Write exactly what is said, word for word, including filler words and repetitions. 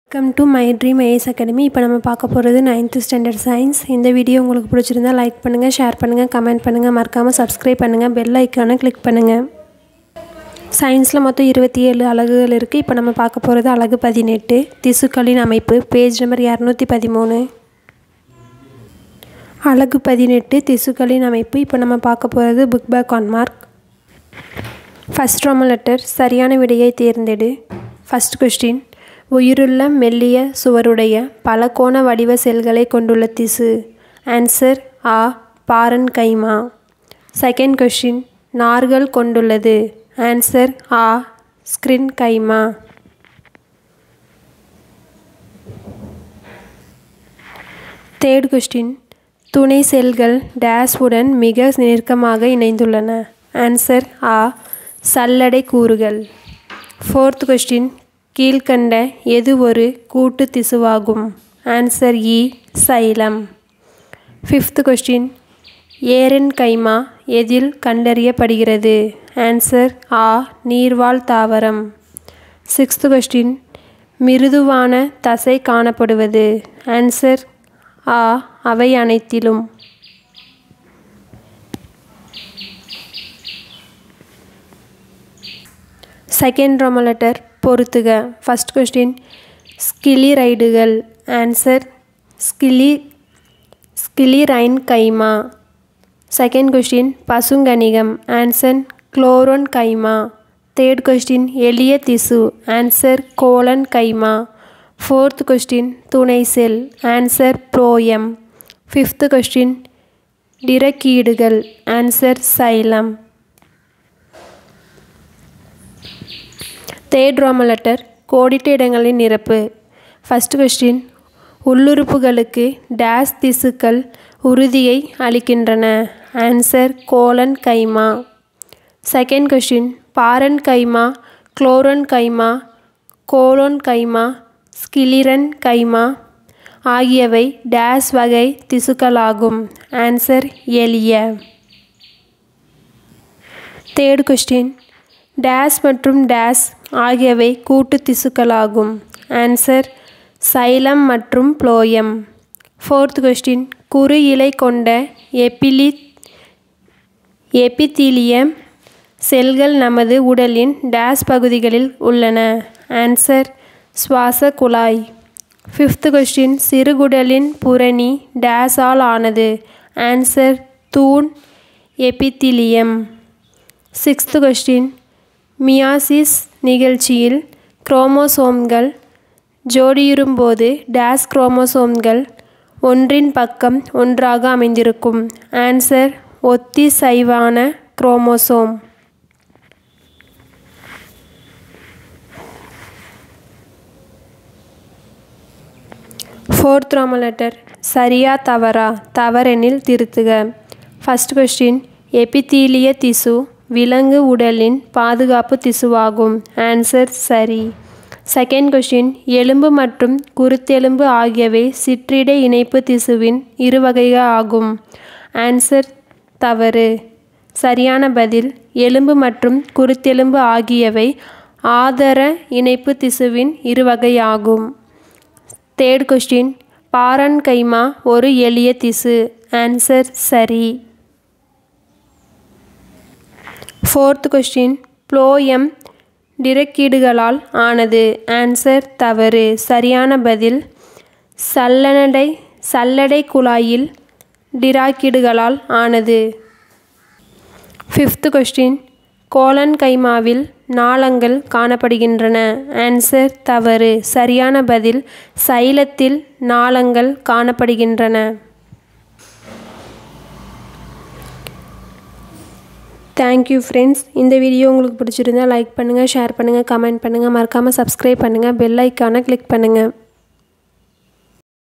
Welcome to My Dream I A S Academy. இப்போ நம்ம பார்க்க போகிறது ninth standard science. இந்த வீடியோ உங்களுக்கு பிடிச்சிருந்தா லைக் பண்ணுங்க, ஷேர் பண்ணுங்க, கமெண்ட் பண்ணுங்க, மறக்காம சப்ஸ்கிரைப் பண்ணுங்க, பெல் ஐகானை கிளிக் பண்ணுங்க. சயின்ஸ்ல மொத்தம் இருபத்தி ஏழு அலகுகள் இருக்கு. இப்போ நம்ம பார்க்க போகிறது அலகு பதினெட்டு, திசுக்களின் அமைப்பு, பேஜ் நம்பர் இருநூற்றி பதிமூன்று. அலகு பதினெட்டு, திசுக்களின் அமைப்பு. இப்போ நம்ம பார்க்க போகிறது book back one mark. First roman letter, சரியான விடையை தேர்ந்தெடு. ஃபர்ஸ்ட் கொஸ்டின், உயிருள்ள மெல்லிய சுவருடைய பலகோண வடிவ செல்களை கொண்டுள்ள திசு. ஆன்சர் ஆ பாரன்கைமா. செகண்ட் கொஸ்டின், நார்கள் கொண்டுள்ளது. ஆன்சர் ஆ ஸ்கிரின்கைமா. தேர்ட் கொஸ்டின், துணை செல்கள் டேஸ் உடன் மிக நெருக்கமாக இணைந்துள்ளன. ஆன்சர் ஆ சல்லடை கூறுகள். ஃபோர்த் கொஸ்டின், கீழ்கண்ட எது ஒரு கூட்டு திசுவாகும். ஆன்சர் இ சைலம். ஃபிஃப்த் கொஸ்டின், ஏரென்கைமா எதில் கண்டறியப்படுகிறது. ஆன்சர் ஆ நீர்வாழ் தாவரம். சிக்ஸ்த் கொஸ்டின், மிருதுவான தசை காணப்படுவது. ஆன்சர் ஆ அவை அனைத்திலும். செகண்ட் ரோமன் லெட்டர், பொறுத்துக. ஃபர்ஸ்ட் கொஸ்டின், ஸ்கிலிரைடுகள். ஆன்சர் ஸ்கிலி ஸ்கிலிரைன்கைமா. செகண்ட் கொஸ்டின், பசுங்கணிகம். Answer chlorenchyma. தேர்ட் கொஸ்டின், எளிய திசு. Answer collenchyma. ஃபோர்த் கொஸ்டின், துணை செல். Answer phloem. ஃபிஃப்த் கொஸ்டின், டிரக்கீடுகள். Answer xylem. Third roman letter, கோடிட்ட இடங்களின் நிரப்பு. ஃபர்ஸ்ட் கொஸ்டின், உள்ளுறுப்புகளுக்கு டேஸ் திசுக்கள் உறுதியை அளிக்கின்றன. Answer collenchyma. Second question, parenchyma, chlorenchyma, collenchyma, sclerenchyma ஆகியவை டேஸ் வகை திசுக்களாகும். ஆன்சர் எளிய. தேர்ட் கொஸ்டின், டேஸ் மற்றும் டேஸ் ஆகியவை கூட்டு திசுக்களாகும். ஆன்சர் சைலம் மற்றும் ப்ளோயம். ஃபோர்த் கொஸ்டின், குறு இலை கொண்ட எபிலி எபிதீலியம் செல்கள் நமது உடலின் டேஸ் பகுதிகளில் உள்ளன. ஆன்சர் சுவாச குழாய். ஃபிஃப்த் கொஸ்டின், சிறுகுடலின் புறணி டேஸால் ஆனது. ஆன்சர் தூண் எபிதீலியம். சிக்ஸ்த் கொஸ்டின், மியாசிஸ் நிகழ்ச்சியில் குரோமோசோம்கள் ஜோடியுறும்போது டேஸ் குரோமோசோம்கள் ஒன்றின் பக்கம் ஒன்றாக அமைந்திருக்கும். ஆன்சர் ஒத்திசைவான குரோமோசோம். ஃபோர்த் ரோமன் லெட்டர், சரியா தவறா. தவறெனில் திருத்துக. ஃபர்ஸ்ட் கொஸ்டின், எபிதீலிய திசு விலங்கு உடலின் பாதுகாப்பு திசுவாகும். ஆன்சர் சரி. செகண்ட் கொஸ்டின், எலும்பு மற்றும் குருத்தெலும்பு ஆகியவை சிற்றிடை இணைப்பு திசுவின் இரு வகைகள் ஆகும். ஆன்சர் தவறு. சரியான பதில், எலும்பு மற்றும் குருத்தெலும்பு ஆகியவை ஆதர இணைப்பு திசுவின் இரு வகையாகும். தேர்ட் கொஸ்டின், பாரன்கைமா ஒரு எளிய திசு. ஆன்சர் சரி. ஃபோர்த் கொஸ்டின், ப்ளோயம் டிரக்கீடுகளால் ஆனது. ஆன்சர் தவறு. சரியான பதில், சல்லடை சல்லடை குழாயில் டிராக்கிடுகளால் ஆனது. ஃபிஃப்த் கொஸ்டின், கோலன்கைமாவில் நாளங்கள் காணப்படுகின்றன. ஆன்சர் தவறு. சரியான பதில், சைலத்தில் நாளங்கள் காணப்படுகின்றன. Thank you friends. இந்த வீடியோ உங்களுக்கு பிடிச்சிருந்தா லைக் பண்ணுங்கள், ஷேர் பண்ணுங்கள், கமெண்ட் பண்ணுங்கள், மறக்காமல் சப்ஸ்கிரைப் பண்ணுங்கள், பெல் ஐக்கானை கிளிக் பண்ணுங்கள்.